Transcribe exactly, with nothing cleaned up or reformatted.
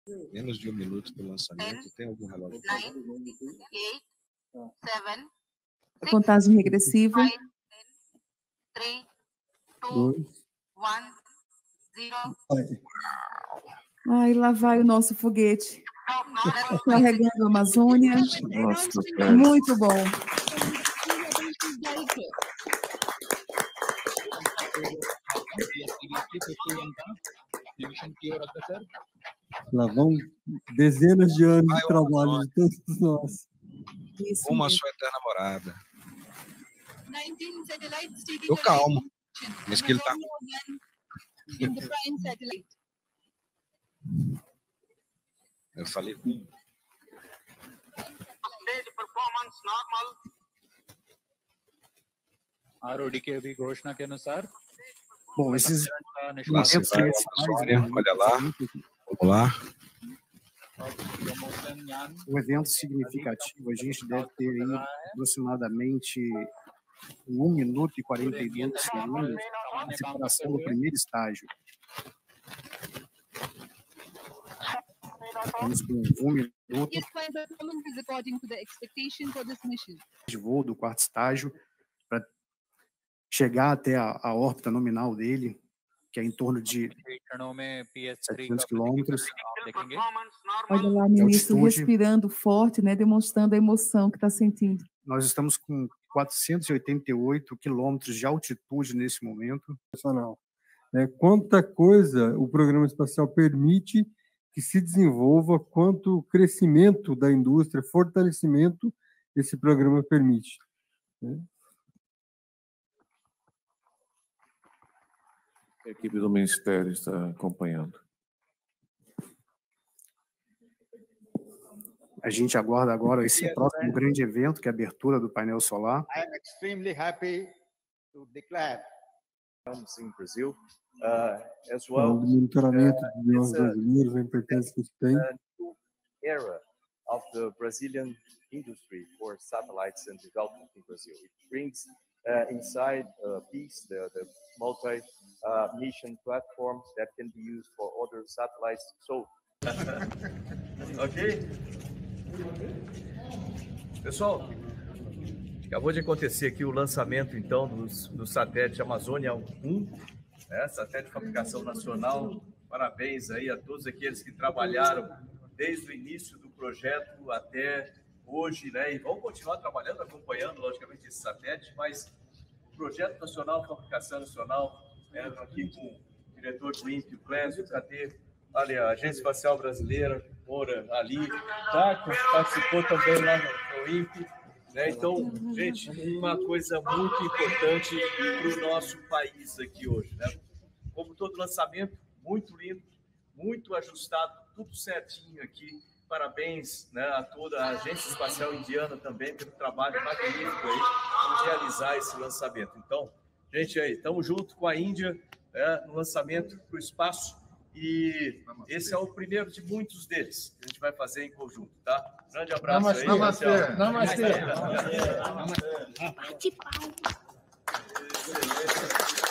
Menos de um minuto do lançamento. Tem algum relógio? nine, eight, seven, A contagem regressiva. five, three, two, one, zero. Ai, lá vai o nosso foguete. Carregando a Amazônia. Nossa, muito bom. Lá vão dezenas de anos de trabalho de todos nós. Uma sua eterna morada. Tô calmo. Mas que ele tá. Eu falei. आरओडी के अभी घोषणा के अनुसार Bom, esses Você vai, Amazônia, olha lá. Vamos lá. um evento significativo, a gente deve ter aí aproximadamente um minuto e quarenta e dois segundos de separação do primeiro estágio. Estamos com um minuto de voo do quarto estágio para chegar até a, a órbita nominal dele, que é em torno de setecentos quilômetros. Olha lá, ministro, respirando forte, né, demonstrando a emoção que está sentindo. Nós estamos com quatrocentos e oitenta e oito quilômetros de altitude nesse momento. É, quanta coisa o programa espacial permite que se desenvolva, quanto crescimento da indústria, fortalecimento esse programa permite. Né? A equipe do Ministério está acompanhando. A gente aguarda agora esse próximo grande evento, que é a abertura do painel solar. I am extremely happy to declare in Brazil, uh, as well. O monitoramento de biomos brasileiros, a importância que isso tem. Era of the Brazilian industry for satellites and development in Brazil. It brings uh, inside uh, peace the, the multi uh, mission platform that can be used for other satellites. So, ok. Pessoal, acabou de acontecer aqui o lançamento, então, dos, do satélite Amazônia um, né, satélite de fabricação nacional. Parabéns aí a todos aqueles que trabalharam desde o início do projeto até hoje, né, e vão continuar trabalhando, acompanhando, logicamente, esse satélite, mas o projeto nacional, fabricação nacional, né, aqui com o diretor do INPE, o Clésio, cadê? Olha, a Agência Espacial Brasileira, Moura, ali, tá? Participou também lá no, no INPE, né? Então, gente, uma coisa muito importante para o nosso país aqui hoje, né? Como todo lançamento, muito lindo, muito ajustado, tudo certinho aqui. Parabéns, né, a toda a Agência Espacial Indiana também pelo trabalho magnífico aí de realizar esse lançamento. Então, gente, aí, estamos junto com a Índia, né, no lançamento para o espaço. E esse é o primeiro de muitos deles que a gente vai fazer em conjunto, tá? Grande abraço aí. Namastê. Tchau. Namastê. Namastê. Namastê.